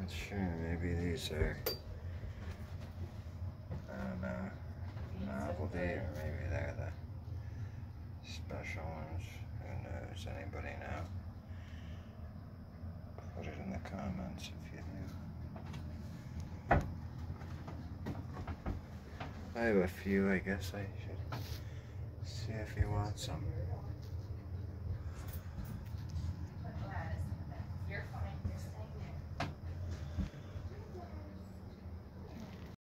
not sure. Maybe these are, I don't know, novelty, or maybe they're the special ones. Who knows? Anybody know? Put it in the comments if you do. I have a few. I guess I should see if you want some.